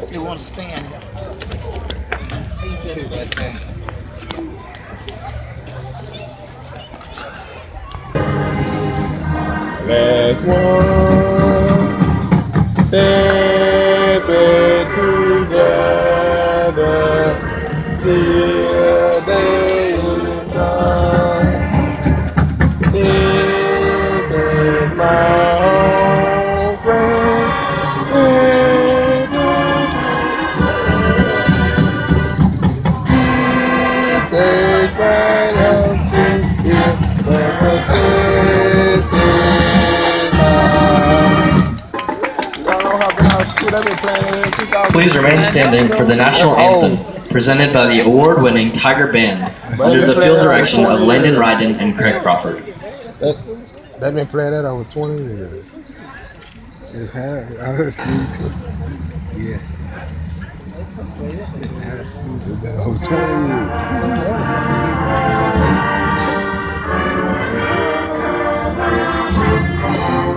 You want to stand here? Let's walk, baby, together, till day is done. This is my home, friends. Take right up to here, but this is Please remain standing for the national anthem, presented by the award-winning Tiger Band, under the field direction of Landon Ryden and Craig Crawford. They've been playing that over 20 years. It has. I was school too. Yeah. It has school too. Over 20 years. Something else.